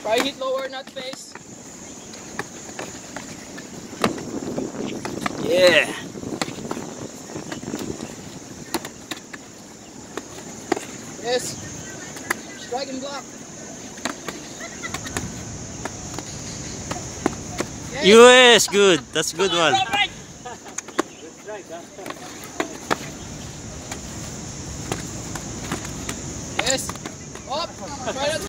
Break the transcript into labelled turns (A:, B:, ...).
A: Try hit lower, not face.
B: Yeah.
A: Yes. Strike and block.
B: Yes, good. That's a good one.
C: Good strike, huh?
A: Yes. Up. Try that.